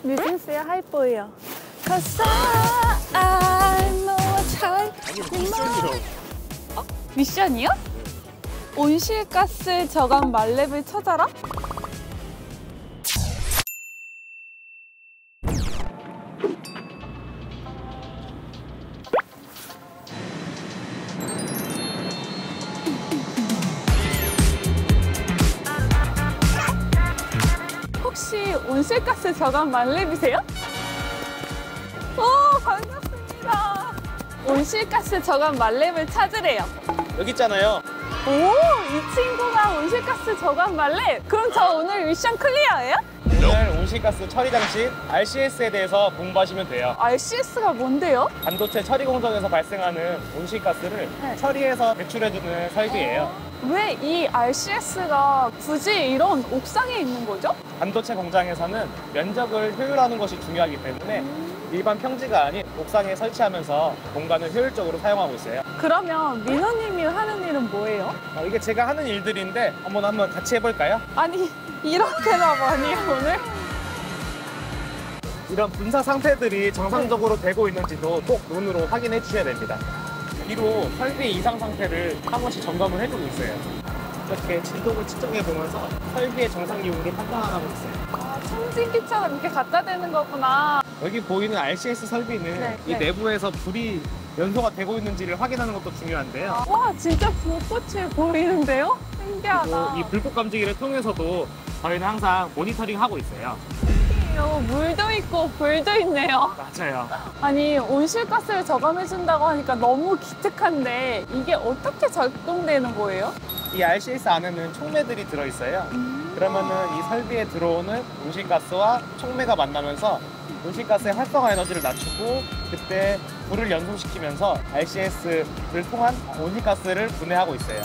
뉴진스의 하이보이요. Cause I know what time. 아니 미션이요. 미션이요? 온실가스 저감 만렙을 찾아라? 혹시 온실가스 저감 만렙이세요? 오, 반갑습니다. 온실가스 저감 만렙을 찾으래요. 여기 있잖아요. 오, 이 친구가 온실가스 저감 만렙? 그럼 저 오늘 미션 클리어예요? 오늘 온실가스 처리 장치 RCS에 대해서 공부하시면 돼요. RCS가 뭔데요? 반도체 처리 공정에서 발생하는 온실가스를 네. 처리해서 배출해주는 설비예요. 왜 이 RCS가 굳이 이런 옥상에 있는 거죠? 반도체 공장에서는 면적을 효율화하는 것이 중요하기 때문에 일반 평지가 아닌 옥상에 설치하면서 공간을 효율적으로 사용하고 있어요. 그러면 민호님이 하는 일은 뭐예요? 이게 제가 하는 일들인데 한번 같이 해볼까요? 아니, 이렇게나 많이 오늘? 이런 분사 상태들이 정상적으로 되고 있는지도 꼭 눈으로 확인해 주셔야 됩니다. 뒤로 설비 이상 상태를 한 번씩 점검을 해주고 있어요. 이렇게 진동을 측정해 보면서 설비의 정상 기온을 판단하고 있어요. 아, 청진기처럼 이렇게 갖다 대는 거구나. 여기 보이는 RCS 설비는 네, 이 네. 내부에서 불이 연소가 되고 있는지를 확인하는 것도 중요한데요. 와, 진짜 불꽃이 보이는데요? 신기하다. 그리고 이 불꽃 감지기를 통해서도 저희는 항상 모니터링 하고 있어요. 물도 있고 불도 있네요. 맞아요. 아니, 온실가스를 저감해준다고 하니까 너무 기특한데 이게 어떻게 작동되는 거예요? 이 RCS 안에는 촉매들이 들어있어요. 그러면은 이 설비에 들어오는 온실가스와 촉매가 만나면서 온실가스의 활성화 에너지를 낮추고 그때 불을 연소시키면서 RCS를 통한 온실가스를 분해하고 있어요.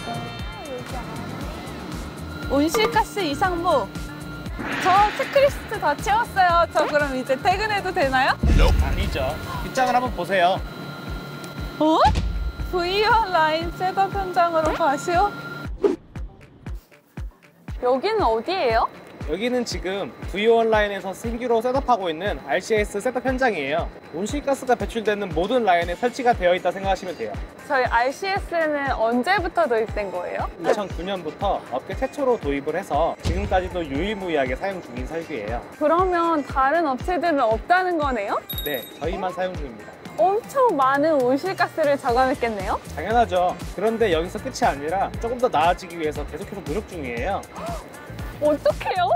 온실가스 이상무. 저 체크리스트 다 채웠어요. 저 그럼 이제 퇴근해도 되나요? 아니죠. 뒷장을 한번 보세요. 어? VR 라인 셋업 현장으로 가시오. 여기는 어디예요? 여기는 지금 V1라인에서 신규로 셋업하고 있는 RCS 셋업 현장이에요. 온실가스가 배출되는 모든 라인에 설치가 되어 있다 생각하시면 돼요. 저희 RCS는 언제부터 도입된 거예요? 2009년부터 업계 최초로 도입을 해서 지금까지도 유일무이하게 사용 중인 설비예요. 그러면 다른 업체들은 없다는 거네요? 네, 저희만 사용 중입니다. 엄청 많은 온실가스를 저감했겠네요? 당연하죠. 그런데 여기서 끝이 아니라 조금 더 나아지기 위해서 계속해서 노력 중이에요. 어떡해요?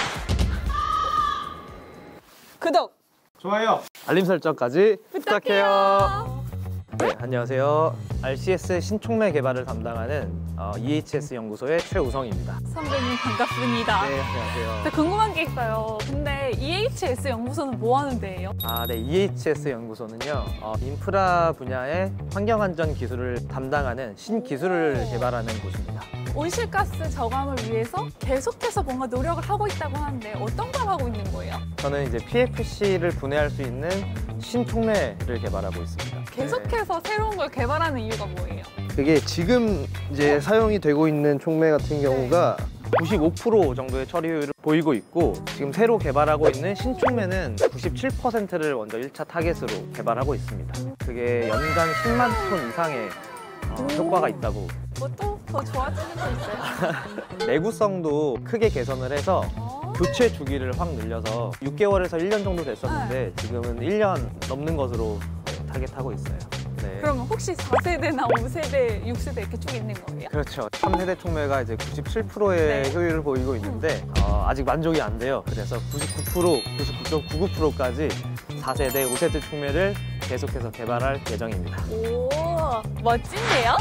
구독! 좋아요. 알림 설정까지 부탁해요. 네, 안녕하세요. RCS 신촉매 개발을 담당하는 EHS 연구소의 최우성입니다. 선배님 반갑습니다. 네, 안녕하세요. 근데 궁금한 게 있어요. 근데 EHS 연구소는 뭐 하는 데예요? 네, EHS 연구소는요, 인프라 분야의 환경안전 기술을 담당하는 신기술을 개발하는 곳입니다. 온실가스 저감을 위해서 계속해서 뭔가 노력을 하고 있다고 하는데 어떤 걸 하고 있는 거예요? 저는 이제 PFC를 분해할 수 있는 신촉매를 개발하고 있습니다. 계속해서 새로운 걸 개발하는 이유가 뭐예요? 그게 지금 이제 사용이 되고 있는 촉매 같은 경우가 95% 정도의 처리 효율을 보이고 있고, 지금 새로 개발하고 있는 신촉매는 97%를 먼저 1차 타겟으로 개발하고 있습니다. 그게 연간 10만 톤 이상의 효과가 있다고. 뭐 또 더 좋아지는 거 있어요? 내구성도 크게 개선을 해서 교체 주기를 확 늘려서 6개월에서 1년 정도 됐었는데 지금은 1년 넘는 것으로 타겟하고 있어요. 네. 그러면 혹시 4세대나 5세대, 6세대 이렇게 쭉 있는 거예요? 그렇죠. 3세대 촉매가 이제 97%의 네. 효율을 보이고 있는데 아직 만족이 안 돼요. 그래서 99%, 99.99%까지 4세대, 5세대 촉매를 계속해서 개발할 예정입니다. 오, 멋진데요?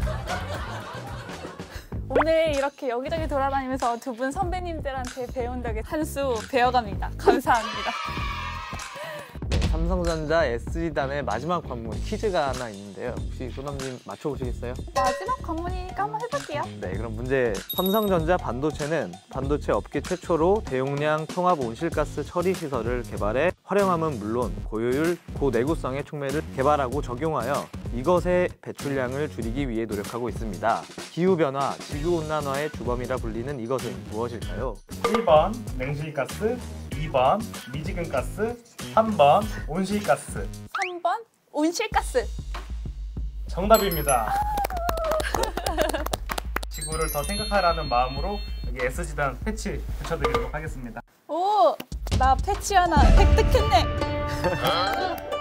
오늘 이렇게 여기저기 돌아다니면서 두 분 선배님들한테 배운 덕에 한 수 배워갑니다. 감사합니다. 삼성전자 SE단의 마지막 관문 퀴즈가 하나 있는데요. 혹시 소남님 맞춰보시겠어요? 마지막 관문이니까 한번 해볼게요. 네, 그럼 문제. 삼성전자 반도체는 반도체 업계 최초로 대용량 통합 온실가스 처리 시설을 개발해 활용함은 물론 고효율, 고내구성의 촉매를 개발하고 적용하여 이것의 배출량을 줄이기 위해 노력하고 있습니다. 기후변화, 지구온난화의 주범이라 불리는 이것은 무엇일까요? 1번 냉실가스, 2번 미지근가스, 3번 온실가스. 3번 온실가스. 정답입니다. 지구를 더 생각하라는 마음으로 여기 SG단 패치 붙여드리도록 하겠습니다. 오, 나 패치 하나 획득했네.